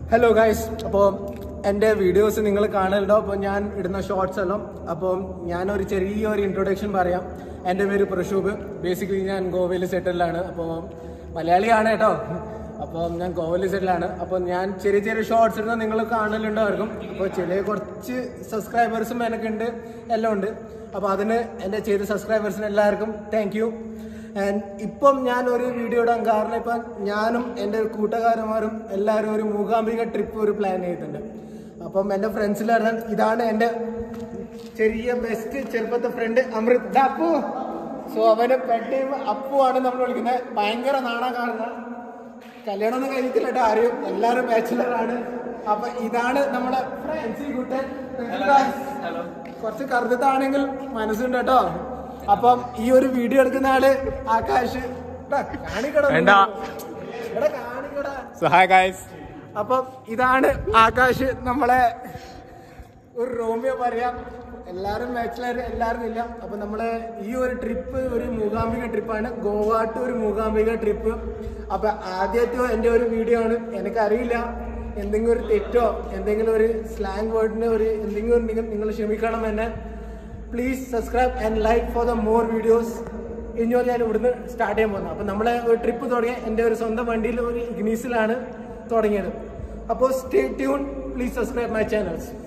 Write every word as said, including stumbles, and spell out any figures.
Hello guys, അപ്പോൾ എൻ്റെ videos നിങ്ങൾ കാണലുണ്ടോ? അപ്പോൾ ഞാൻ ഇടുന്ന ഷോർട്സ് എല്ലാം. അപ്പോൾ ഞാനൊരു ചെറിയൊരു ഇൻട്രൊഡക്ഷൻ പറയാം. എൻ്റെ പേര് പ്രശോഭ്. ബേസിക്കലി ഞാൻ ഗോവയിൽ സെറ്റിലാണ്. അപ്പോൾ മലയാളിയാണ് കേട്ടോ. അപ്പോൾ ഞാൻ ഗോവയിൽ സെറ്റിലാണ്. അപ്പോൾ ഞാൻ ചെറിയ ചെറിയ ഷോർട്സ് ഇടുന്ന നിങ്ങൾ കാണലുണ്ടായിരിക്കും. അപ്പോൾ ചെറിയ കുറച്ച് സബ്സ്ക്രൈബേഴ്സും എനിക്കുണ്ട്, എല്ലാം ഉണ്ട്. അപ്പോൾ അതിന് എൻ്റെ ചെയ്ത സബ്സ്ക്രൈബേഴ്സിന് എല്ലാവർക്കും താങ്ക് യു. ആൻഡ് ഇപ്പം ഞാൻ ഒരു വീഡിയോ ഇടാൻ കാരണം ഇപ്പം ഞാനും എൻ്റെ കൂട്ടുകാരന്മാരും എല്ലാവരും ഒരു മൂകാംബിക ട്രിപ്പ് ഒരു പ്ലാൻ ചെയ്തിട്ടുണ്ട്. അപ്പം എൻ്റെ ഫ്രണ്ട്സിലാണ്, ഇതാണ് എൻ്റെ ചെറിയ ബെസ്റ്റ് ചെറുപ്പത്തെ ഫ്രണ്ട് അമൃത് അപ്പു. സോ അവനെ പെട്ടയും അപ്പു ആണ് നമ്മൾ വിളിക്കുന്നത്. ഭയങ്കര നാണ കാണുന്ന, കല്യാണമൊന്നും കഴിഞ്ഞിട്ടില്ല കേട്ടോ ആരും, എല്ലാവരും ബാച്ചിലറാണ്. അപ്പം ഇതാണ് നമ്മളെ ഫ്രണ്ട്സ് കൂട്ടൻ. കുറച്ച് കറുത്താണെങ്കിൽ മനസ്സുണ്ട് കേട്ടോ. അപ്പം ഈ ഒരു വീഡിയോ എടുക്കുന്ന ആള് ആകാശ്. അപ്പം ഇതാണ് ആകാശ്, നമ്മളെ ഒരു റോമിയോ പറയാം. എല്ലാരും ബാച്ചിലർ എല്ലാവരും ഇല്ല. അപ്പൊ നമ്മള് ഈ ഒരു ട്രിപ്പ് ഒരു മൂകാംബിക ട്രിപ്പാണ്, ഗോവ ടു ഒരു മൂകാംബിക ട്രിപ്പ്. അപ്പൊ ആദ്യത്തെ എൻ്റെ ഒരു വീഡിയോ ആണ്. എനിക്കറിയില്ല, എന്തെങ്കിലും ഒരു തെറ്റോ എന്തെങ്കിലും ഒരു സ്ലാങ് വേർഡിന് ഒരു എന്തെങ്കിലും ഉണ്ടെങ്കിൽ നിങ്ങൾ ക്ഷമിക്കണം എന്നെ. Please subscribe and like for the more videos. ഇനിയോ ഞാൻ ഇവിടുന്ന് സ്റ്റാർട്ട് ചെയ്യാൻ പോകുന്നത്. അപ്പം നമ്മളെ ഒരു ട്രിപ്പ് തുടങ്ങിയ എൻ്റെ ഒരു സ്വന്തം വണ്ടിയിൽ ഒരു ഇഗ്നീസിലാണ് തുടങ്ങിയത്. അപ്പോൾ stay tune, please subscribe my channels.